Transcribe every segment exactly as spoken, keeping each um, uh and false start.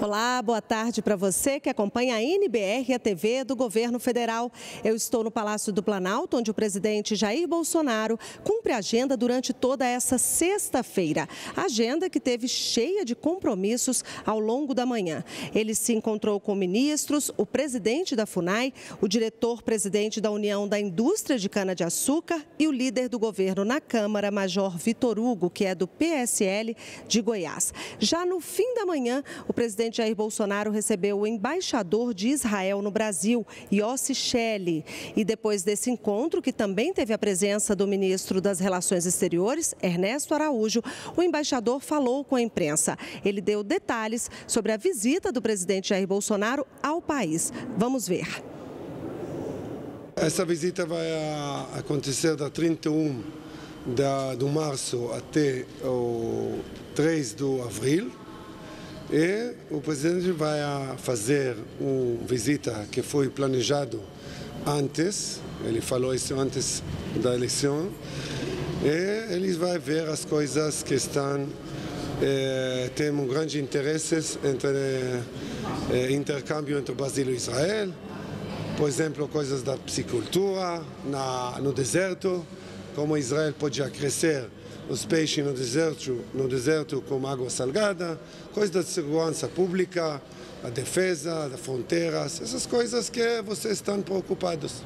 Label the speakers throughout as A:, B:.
A: Olá, boa tarde para você que acompanha a N B R, a T V do Governo Federal. Eu estou no Palácio do Planalto, onde o presidente Jair Bolsonaro cumpre a agenda durante toda essa sexta-feira. Agenda que teve cheia de compromissos ao longo da manhã. Ele se encontrou com ministros, o presidente da FUNAI, o diretor-presidente da União da Indústria de Cana-de-Açúcar e o líder do governo na Câmara, Major Vitor Hugo, que é do P S L de Goiás. Já no fim da manhã, o presidente Jair Bolsonaro recebeu o embaixador de Israel no Brasil, Yossi Shelley. E depois desse encontro, que também teve a presença do ministro das Relações Exteriores, Ernesto Araújo, o embaixador falou com a imprensa. Ele deu detalhes sobre a visita do presidente Jair Bolsonaro ao país. Vamos ver.
B: Essa visita vai acontecer da trinta e um de março até o três de abril. E o presidente vai fazer uma visita que foi planejado antes, ele falou isso antes da eleição, e ele vai ver as coisas que estão, eh, tem um grande interesse entre eh, intercâmbio entre o Brasil e Israel, por exemplo, coisas da piscicultura na, no deserto, como Israel pode crescer os peixes no deserto, no deserto com água salgada, coisas da segurança pública, a defesa das fronteiras, essas coisas que vocês estão preocupados.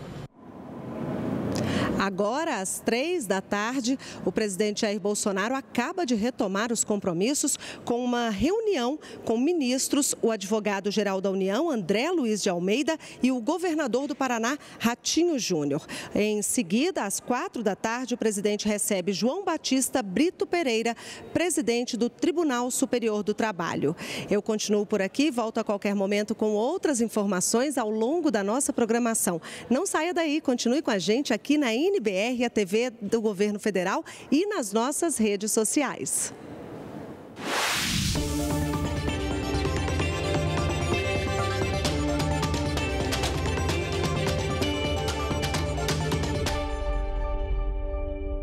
A: Agora, às três da tarde, o presidente Jair Bolsonaro acaba de retomar os compromissos com uma reunião com ministros, o advogado-geral da União, André Luiz de Almeida, e o governador do Paraná, Ratinho Júnior. Em seguida, às quatro da tarde, o presidente recebe João Batista Brito Pereira, presidente do Tribunal Superior do Trabalho. Eu continuo por aqui, volto a qualquer momento com outras informações ao longo da nossa programação. Não saia daí, continue com a gente aqui na N B R, a T V do Governo Federal e nas nossas redes sociais.